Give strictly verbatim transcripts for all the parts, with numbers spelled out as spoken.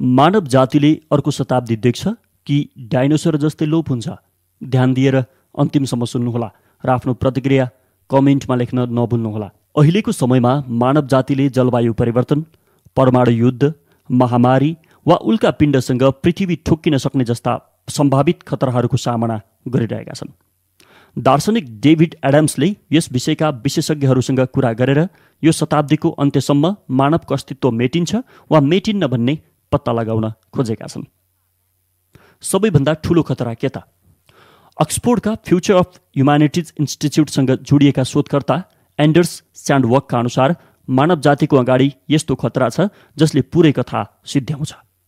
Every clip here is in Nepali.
मानव जातिले अर्को शताब्दी देख्छ कि डाइनोसर जस्तै लोप हुन्छ? ध्यान दिएर अन्तिमसम्म सुन्नुहोला र आफ्नो प्रतिक्रिया कमेन्टमा लेख्न नभुल्नुहोला। अहिलेको समयमा मानव जातिले जलवायु परिवर्तन, परमाणु युद्ध, महामारी वा उल्का पिण्डसँग पृथ्वी ठोक्किन सक्ने जस्ता सम्भावित खतराहरूको सामना गरिरहेका छन्। दार्शनिक डेभिड एडम्सले यस विषयका विशेषज्ञहरूसँग कुरा गरेर यो शताब्दीको अन्त्यसम्म मानवको अस्तित्व मेटिन्छ वा मेटिन्न भन्ने पत्ता लगाउन खोजेका छन्। सबैभन्दा ठूलो खतरा के त? अक्सफोर्डका फ्युचर अफ ह्युम्यानिटिज इन्स्टिच्युटसँग जोडिएका शोधकर्ता एन्डर्स स्यान्डवर्कका अनुसार मानव जातिको अगाडि यस्तो खतरा छ जसले पुरै कथा सिद्ध्याउँछ।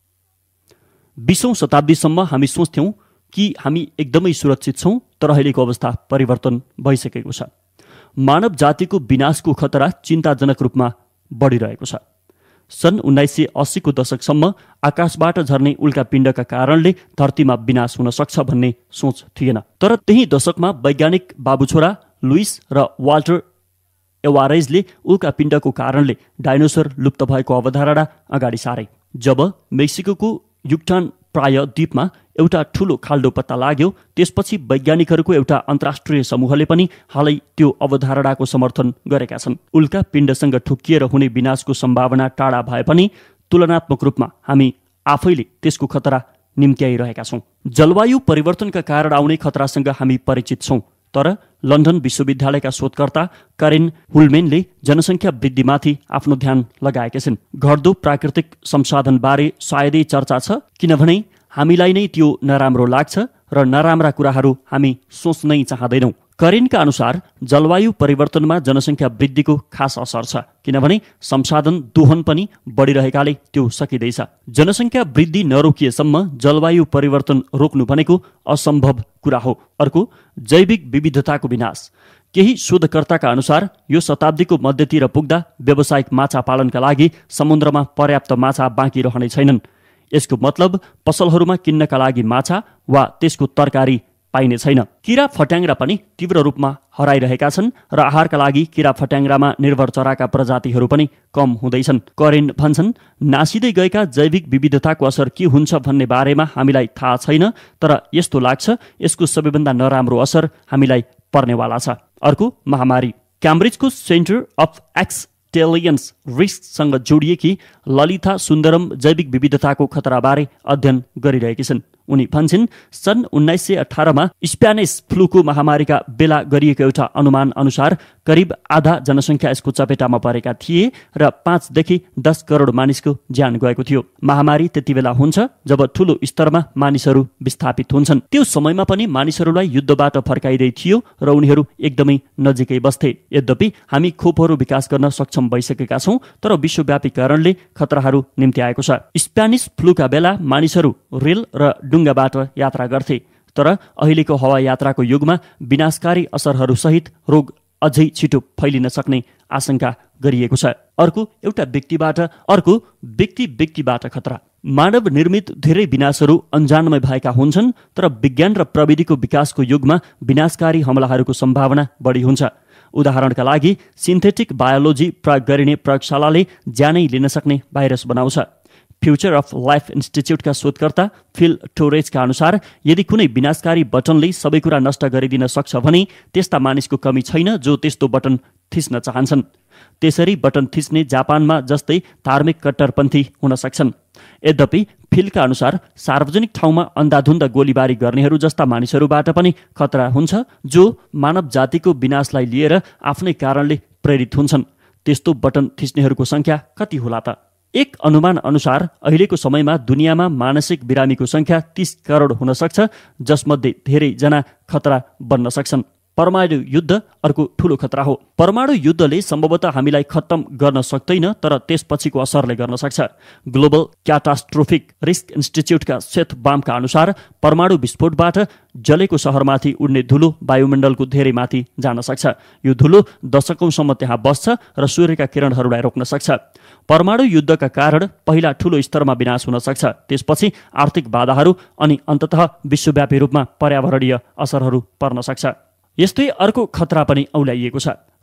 बीसौँ शताब्दीसम्म हामी सोच्थ्यौँ कि हामी एकदमै सुरक्षित छौँ, तर अहिलेको अवस्था परिवर्तन भइसकेको छ। मानव जातिको विनाशको खतरा चिन्ताजनक रूपमा बढिरहेको छ। सन् उन्नाइस सय अस्सीको दशकसम्म आकाशबाट झर्ने उल्का पिण्डका कारणले धरतीमा विनाश हुन सक्छ भन्ने सोच थिएन। तर त्यही दशकमा वैज्ञानिक बाबुछोरा लुइस र वाल्टर एवारेजले उल्का पिण्डको कारणले डाइनोसर लुप्त भएको अवधारणा अगाडि सारे। जब मेक्सिकोको युक्टान प्राय द्वीपमा एउटा ठूलो खाल्डो पत्ता लाग्यो, त्यसपछि वैज्ञानिकहरूको एउटा अन्तर्राष्ट्रिय समूहले पनि हालै त्यो अवधारणाको समर्थन गरेका छन्। उल्का पिण्डसँग ठोक्किएर हुने विनाशको सम्भावना टाढा भए पनि तुलनात्मक रूपमा हामी आफैले त्यसको खतरा निम्त्याइरहेका छौँ। जलवायु परिवर्तनका कारण आउने खतरासँग हामी परिचित छौँ, तर लन्डन विश्वविद्यालयका शोधकर्ता करेन हुलमेनले जनसङ्ख्या वृद्धिमाथि आफ्नो ध्यान लगाएका छन्। घट्दो प्राकृतिक संसाधनबारे सायदै चर्चा छ, किनभने हामीलाई नै त्यो नराम्रो लाग्छ र नराम्रा कुराहरू हामी सोच्नै चाहँदैनौँ। करेनका अनुसार जलवायु परिवर्तनमा जनसङ्ख्या वृद्धिको खास असर छ, किनभने संसाधन दोहन पनि बढिरहेकाले त्यो सकिँदैछ। जनसङ्ख्या वृद्धि नरोकिएसम्म जलवायु परिवर्तन रोक्नु भनेको असम्भव कुरा हो। अर्को, जैविक विविधताको विनाश। केही शोधकर्ताका अनुसार यो शताब्दीको मध्यतिर पुग्दा व्यावसायिक माछा पालनका लागि समुद्रमा पर्याप्त माछा बाँकी रहने छैनन्। यसको मतलब पसलहरूमा किन्नका लागि माछा वा त्यसको तरकारी पाइने छैन। किरा फट्याङ्ग्रा पनि तीव्र रूपमा हराइरहेका छन् र आहारका लागि किरा फट्याङ्ग्रामा निर्भर चराका प्रजातिहरू पनि कम हुँदैछन्। करेन भन्छन्, नासिँदै गएका जैविक विविधताको असर के हुन्छ भन्ने बारेमा हामीलाई थाहा छैन, तर यस्तो लाग्छ यसको सबैभन्दा नराम्रो असर हामीलाई पर्नेवाला छ। अर्को, महामारी। क्याम्ब्रिजको सेन्टर अफ एक्सटेलियन्स रिस्कसँग जोडिएकी ललिता सुन्दरम जैविक विविधताको खतराबारे अध्ययन गरिरहेकी छन्। उनी भन्छन्, सन् उन्नाइस सय अठारमा स्प्यानिस फ्लूको महामारीका बेला गरिएको एउटा अनुमान अनुसार करिब आधा जनसङ्ख्या यसको चपेटामा परेका थिए र पाँचदेखि दस करोड मानिसको ज्यान गएको थियो। महामारी त्यति बेला हुन्छ जब ठूलो स्तरमा मानिसहरू विस्थापित हुन्छन्। त्यो समयमा पनि मानिसहरूलाई युद्धबाट फर्काइदै थियो र उनीहरू एकदमै नजिकै बस्थे। यद्यपि हामी खोपहरू विकास गर्न सक्षम भइसकेका छौँ, तर विश्वव्यापी कारणले खतराहरू निम्ति आएको छ। स्प्यानिस फ्लूका बेला मानिसहरू रेल र डुङ्गाबाट यात्रा गर्थे, तर अहिलेको हवाई यात्राको युगमा विनाशकारी असरहरूसहित रोग अझै छिटो फैलिन सक्ने आशंका गरिएको छ। अर्को, एउटा व्यक्तिबाट अर्को व्यक्ति व्यक्तिबाट खतरा। मानव निर्मित धेरै विनाशहरू अन्जानमै भएका हुन्छन्, तर विज्ञान र प्रविधिको विकासको युगमा विनाशकारी हमलाहरूको सम्भावना बढी हुन्छ। उदाहरणका लागि, सिन्थेटिक बायोलोजी प्रयोग गरिने प्रयोगशालाले ज्यानै लिन सक्ने भाइरस बनाउँछ। फ्युचर अफ लाइफ इन्स्टिच्युटका शोधकर्ता फिल टोरेजका अनुसार यदि कुनै विनाशकारी बटनले सबै कुरा नष्ट गरिदिन सक्छ भने त्यस्ता मानिसको कमी छैन जो त्यस्तो बटन थिच्न चाहन्छन्। त्यसरी बटन थिच्ने जापानमा जस्तै धार्मिक कट्टरपन्थी हुन सक्छन्। यद्यपि फिलका अनुसार सार्वजनिक ठाउँमा अन्धाधुन्द गोलीबारी गर्नेहरू जस्ता मानिसहरूबाट पनि खतरा हुन्छ, जो मानव जातिको विनाशलाई लिएर आफ्नै कारणले प्रेरित हुन्छन्। त्यस्तो बटन थिच्नेहरूको सङ्ख्या कति होला त? एक अनुमान अनुसार अहिलेको समयमा दुनियाँमा मानसिक बिरामीको सङ्ख्या तीस करोड हुन सक्छ, जसमध्ये धेरैजना खतरा बन्न सक्छन्। परमाणु युद्ध अर्को ठूलो खतरा हो। परमाणु युद्धले सम्भवतः हामीलाई खत्तम गर्न सक्दैन, तर त्यसपछिको असरले गर्न सक्छ। ग्लोबल क्याटास्ट्रोफिक रिस्क इन्स्टिच्युटका सेथ बामका अनुसार परमाणु विस्फोटबाट जलेको सहरमाथि उड्ने धुलो वायुमण्डलको धेरै माथि जान सक्छ। यो धुलो दशकौँसम्म त्यहाँ बस्छ र सूर्यका किरणहरूलाई रोक्न सक्छ। परमाणु युद्धका कारण पहिला ठूलो स्तरमा विनाश हुन सक्छ, त्यसपछि आर्थिक बाधाहरू अनि अन्ततः विश्वव्यापी रूपमा पर्यावरणीय असरहरू पर्न सक्छ। यस्तै अर्को खतरा पनि औल्याइएको छ।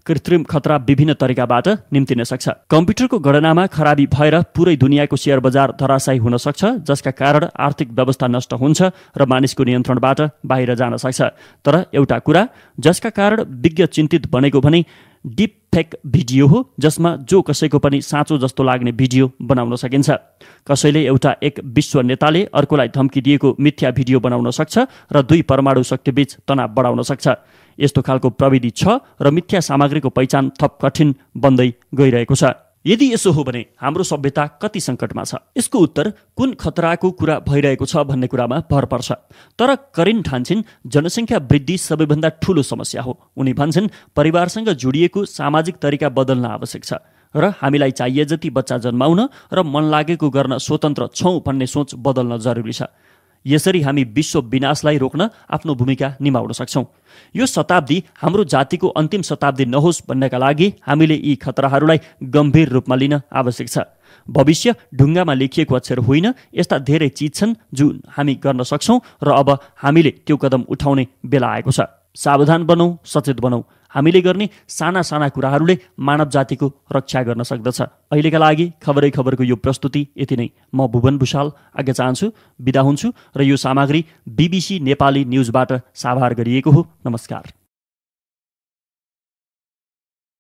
कृत्रिम खतरा विभिन्न तरिकाबाट निम्तिन सक्छ। कम्प्युटरको गणनामा खराबी भएर पुरै दुनियाँको शेयर बजार धराशायी हुन सक्छ, जसका कारण आर्थिक व्यवस्था नष्ट हुन्छ र मानिसको नियन्त्रणबाट बाहिर जान सक्छ। तर एउटा कुरा जसका कारण विज्ञ चिन्तित बनेको भने डिप फेक भिडियो हो, जसमा जो कसैको पनि साँचो जस्तो लाग्ने भिडियो बनाउन सकिन्छ। कसैले एउटा एक विश्व नेताले अर्कोलाई धम्की दिएको मिथ्या भिडियो बनाउन सक्छ र दुई परमाणु शक्तिबीच तनाव बढाउन सक्छ। यस्तो खालको प्रविधि छ र मिथ्या सामग्रीको पहिचान थप कठिन बन्दै गइरहेको छ। यदि यसो हो भने हाम्रो सभ्यता कति सङ्कटमा छ? यसको उत्तर कुन खतराको कुरा भइरहेको छ भन्ने कुरामा भर पर्छ। तर करिन ठान्छिन् जनसङ्ख्या वृद्धि सबैभन्दा ठूलो समस्या हो। उनी भन्छन् परिवारसँग जोडिएको सामाजिक तरिका बदल्न आवश्यक छ र हामीलाई चाहिए जति बच्चा जन्माउन र मन लागेको गर्न स्वतन्त्र छौँ भन्ने सोच बदल्न जरुरी छ। यसरी हामी विश्व विनाशलाई रोक्न आफ्नो भूमिका निभाउन सक्छौँ। यो शताब्दी हाम्रो जातिको अन्तिम शताब्दी नहोस् भन्नका लागि हामीले यी खतराहरूलाई गम्भीर रूपमा लिन आवश्यक छ। भविष्य ढुङ्गामा लेखिएको अक्षर होइन, यस्ता धेरै चिज छन् जुन हामी गर्न सक्छौँ र अब हामीले त्यो कदम उठाउने बेला आएको छ। सावधान बनौँ, सचेत बनौँ। हामीले गर्ने साना साना कुराहरूले मानव जातिको रक्षा गर्न सक्दछ। अहिलेका लागि खबरै खबरको यो प्रस्तुति यति नै। म भुवन भुषाल आज्ञा चाहन्छु, बिदा हुन्छु र यो सामग्री बिबिसी नेपाली न्युजबाट साभार गरिएको हो। नमस्कार।